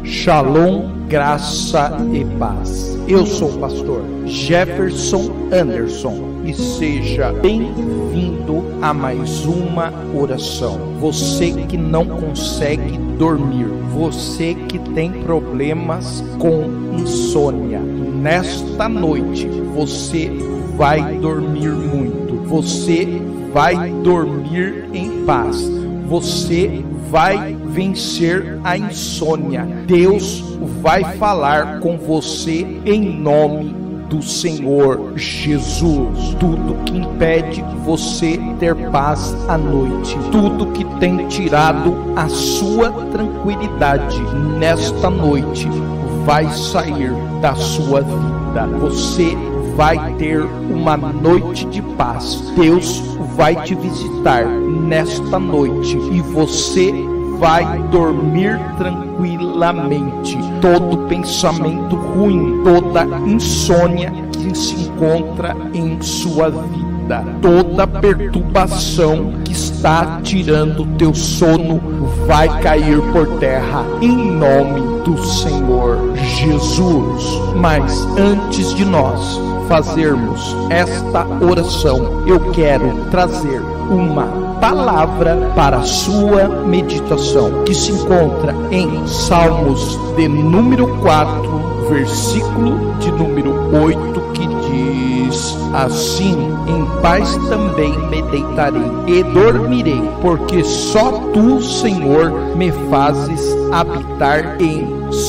Shalom, graça e paz. Eu sou o pastor Jefferson Anderson e seja bem-vindo a mais uma oração. Você que não consegue dormir, você que tem problemas com insônia, nesta noite você vai dormir muito, você vai dormir em paz, você vai vencer a insônia. Deus vai falar com você em nome do Senhor Jesus. Tudo que impede você ter paz à noite, tudo que tem tirado a sua tranquilidade nesta noite, vai sair da sua vida. Você vai ter uma noite de paz. Deus vai te visitar nesta noite e você vai dormir tranquilamente. Todo pensamento ruim, toda insônia que se encontra em sua vida, toda perturbação que está tirando teu sono vai cair por terra em nome do Senhor Jesus. Mas antes de nós fazermos esta oração, eu quero trazer uma palavra para a sua meditação, que se encontra em Salmos de número 4, versículo de número 8, que diz assim: em paz também me deitarei e dormirei, porque só tu, Senhor, me fazes habitar em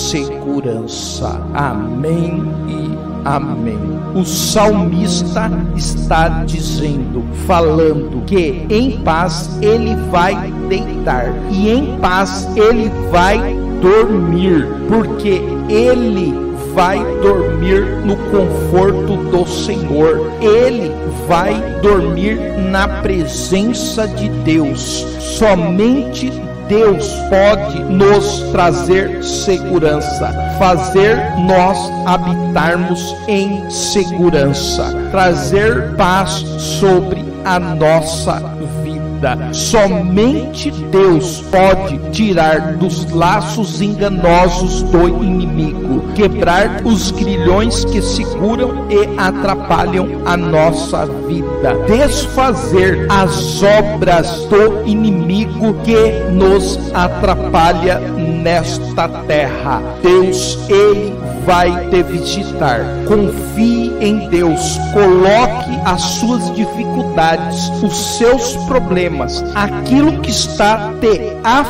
segurança. Amém e amém. O salmista está dizendo, falando que em paz ele vai deitar e em paz ele vai dormir, porque ele vai dormir no conforto do Senhor, ele vai dormir na presença de Deus. Somente Deus pode nos trazer segurança, fazer nós habitarmos em segurança, trazer paz sobre a nossa vida. Somente Deus pode tirar dos laços enganosos do inimigo, quebrar os grilhões que seguram e atrapalham a nossa vida, desfazer as obras do inimigo que nos atrapalha nesta terra. Deus, ele vai te visitar. Confie em Deus, coloque as suas dificuldades, os seus problemas, aquilo que está te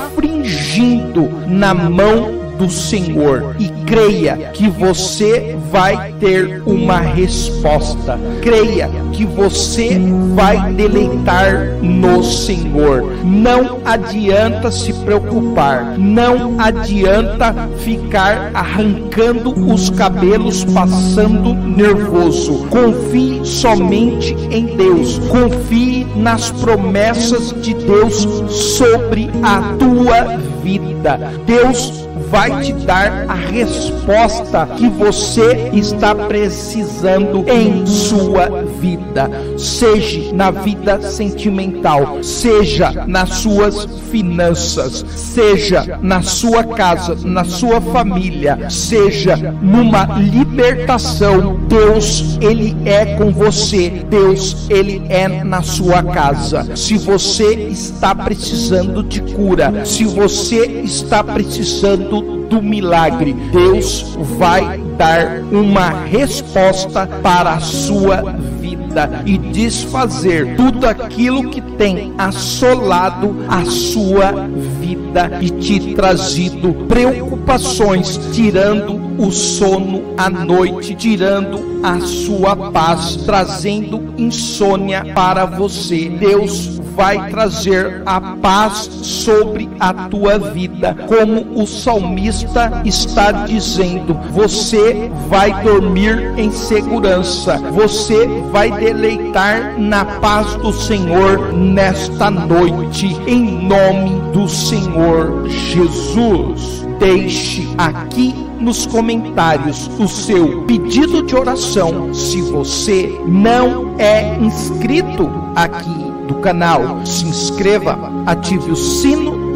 afligindo na mão do Senhor e creia que você vai ter uma resposta. Creia que você vai deleitar no Senhor. Não adianta se preocupar, não adianta ficar arrancando os cabelos, passando nervoso. Confie somente em Deus, confie nas promessas de Deus sobre a tua vida. Deus vai te dar a resposta que você está precisando em sua vida, seja na vida sentimental, seja nas suas finanças, seja na sua casa, na sua família, seja numa libertação. Deus, ele é com você. Deus, ele é na sua casa. Se você está precisando de cura, se você está precisando do milagre, Deus vai dar uma resposta para a sua vida e desfazer tudo aquilo que tem assolado a sua vida e te trazido preocupações, tirando o sono à noite, tirando a sua paz, trazendo insônia para você. Deus vai trazer a paz sobre a tua vida, como o salmista está dizendo. Você vai dormir em segurança, você vai deleitar na paz do Senhor nesta noite, em nome do Senhor Jesus. Deixe aqui nos comentários o seu pedido de oração. Se você não é inscrito aqui do canal, se inscreva, ative o sino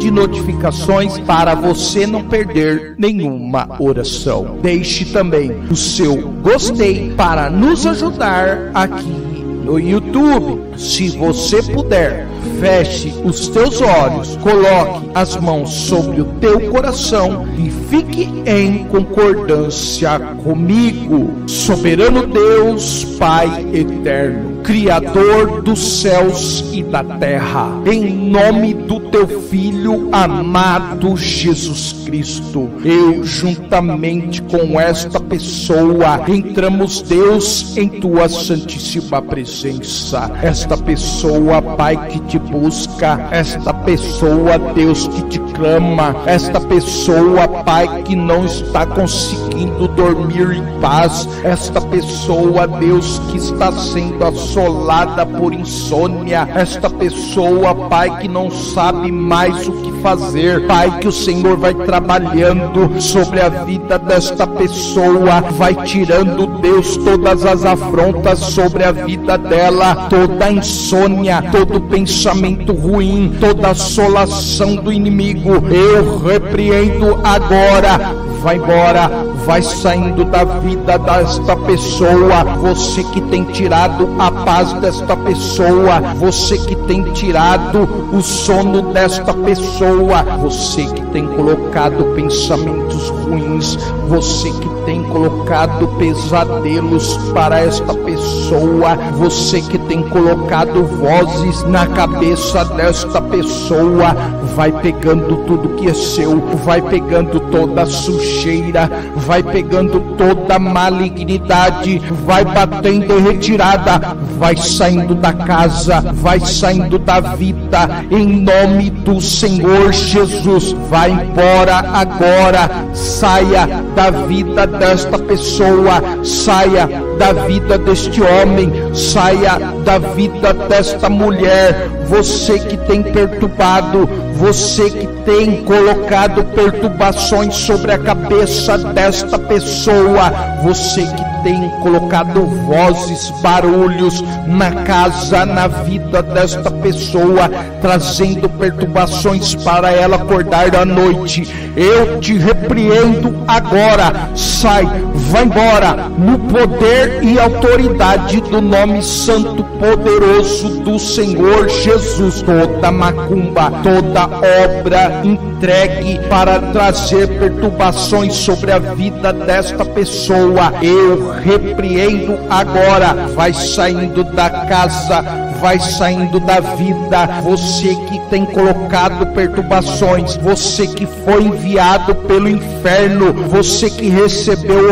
de notificações para você não perder nenhuma oração. Deixe também o seu gostei para nos ajudar aqui no YouTube. Se você puder, feche os teus olhos, coloque as mãos sobre o teu coração e fique em concordância comigo. Soberano Deus, Pai eterno, Criador dos céus e da terra, em nome do teu Filho amado Jesus Cristo, eu juntamente com esta pessoa entramos, Deus, em tua santíssima presença. Esta pessoa, Pai, que te busca, esta pessoa, Deus, que te clama, esta pessoa, Pai, que não está conseguindo dormir em paz, esta pessoa, Deus, que está sendo assolada por insônia, esta pessoa, Pai, que não sabe mais o que fazer, Pai, que o Senhor vai trabalhando sobre a vida desta pessoa, vai tirando, Deus, todas as afrontas sobre a vida dela, toda a insônia, todo pensamento ruim, toda assolação do inimigo, eu repreendo agora. Vai embora, vai saindo da vida desta pessoa. Você que tem tirado a paz desta pessoa, você que tem tirado o sono desta pessoa, você que tem colocado pensamentos ruins, você que tem colocado pesadelos para esta pessoa, você que tem colocado vozes na cabeça desta pessoa, vai pegando tudo que é seu, vai pegando toda a sujeira, vai pegando toda a malignidade, vai batendo em retirada, vai saindo da casa, vai saindo da vida, em nome do Senhor Jesus. Vai embora agora, saia da vida desta pessoa, saia da vida deste homem, saia da vida desta mulher. Você que tem perturbado, você que tem colocado perturbações sobre a cabeça desta pessoa, você que tem colocado vozes, barulhos na casa, na vida desta pessoa, trazendo perturbações para ela acordar à noite, eu te repreendo agora. Sai, vai embora, no poder e autoridade do nome santo poderoso do Senhor Jesus. Toda macumba, toda obra entregue para trazer perturbações sobre a vida desta pessoa, eu repreendo agora. Vai saindo da casa, vai saindo da vida. Você que tem colocado perturbações, você que foi enviado pelo inferno, você que recebeu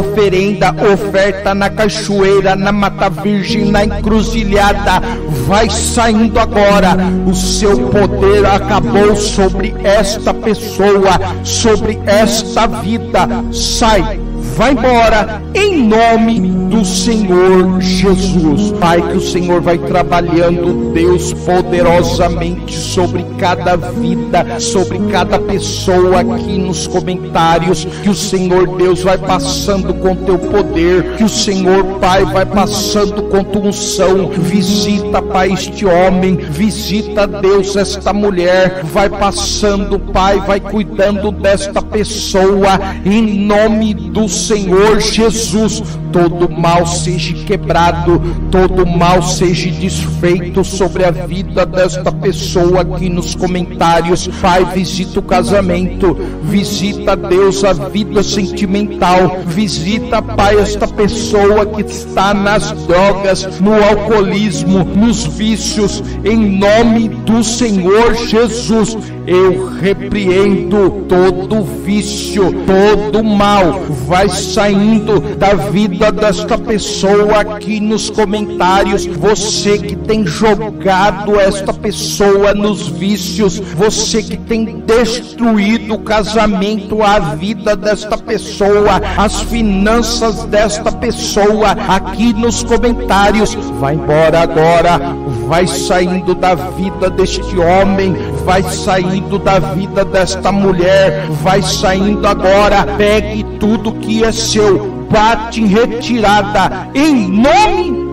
oferta na cachoeira, na Mata Virgem, na encruzilhada, vai saindo agora. O seu poder acabou sobre esta pessoa, sobre esta vida. Sai, vai embora, em nome do Senhor Jesus. Pai, que o Senhor vai trabalhando, Deus, poderosamente sobre cada vida, sobre cada pessoa aqui nos comentários, que o Senhor, Deus, vai passando com teu poder, que o Senhor, Pai, vai passando com tua unção. Visita, Pai, este homem, visita, Deus, esta mulher, vai passando, Pai, vai cuidando desta pessoa, em nome do Senhor Jesus. Todo mal seja quebrado, todo mal seja desfeito sobre a vida desta pessoa aqui nos comentários. Pai, visita o casamento, visita, Deus, a vida sentimental, visita, Pai, esta pessoa que está nas drogas, no alcoolismo, nos vícios, em nome do Senhor Jesus. Eu repreendo todo vício, todo mal, vai saindo da vida desta pessoa aqui nos comentários. Você que tem jogado esta pessoa nos vícios, você que tem destruído o casamento, a vida desta pessoa, as finanças desta pessoa, aqui nos comentários, vai embora agora, vai saindo da vida deste homem, vai saindo da vida desta mulher, vai saindo agora. Pegue tudo que é seu, bate em retirada, em nome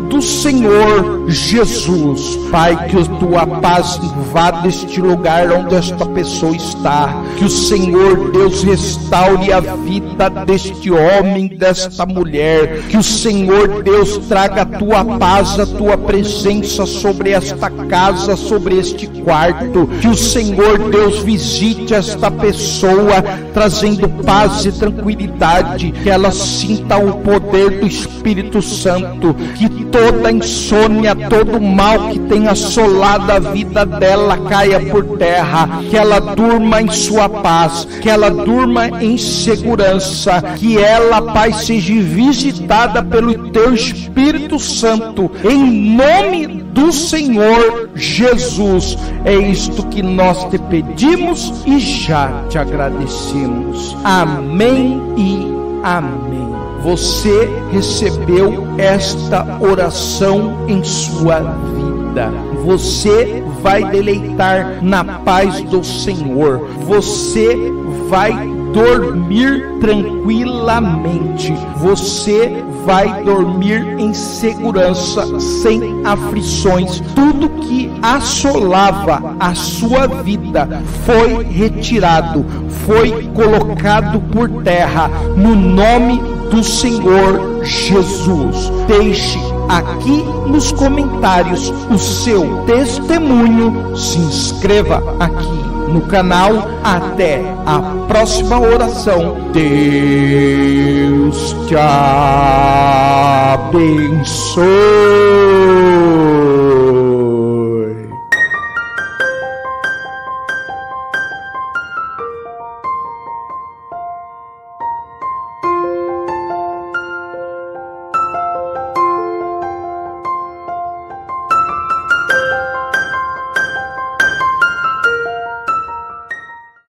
do Senhor Jesus. Pai, que a tua paz invada este lugar onde esta pessoa está, que o Senhor Deus restaure a vida deste homem, desta mulher, que o Senhor Deus traga a tua paz, a tua presença sobre esta casa, sobre este quarto, que o Senhor Deus visite esta pessoa, trazendo paz e tranquilidade, que ela sinta o poder do Espírito Santo, que toda insônia, todo mal que tem assolado a vida dela caia por terra, que ela durma em sua paz, que ela durma em segurança, que ela, Pai, seja visitada pelo teu Espírito Santo, em nome do Senhor Jesus. É isto que nós te pedimos e já te agradecemos. Amém e amém. Você recebeu esta oração em sua vida. Você vai deleitar na paz do Senhor. Você vai dormir tranquilamente. Você vai dormir em segurança, sem aflições. Tudo que assolava a sua vida foi retirado, foi colocado por terra, no nome do Senhor Jesus. Deixe aqui nos comentários o seu testemunho, se inscreva aqui no canal. Até a próxima oração. Deus te abençoe.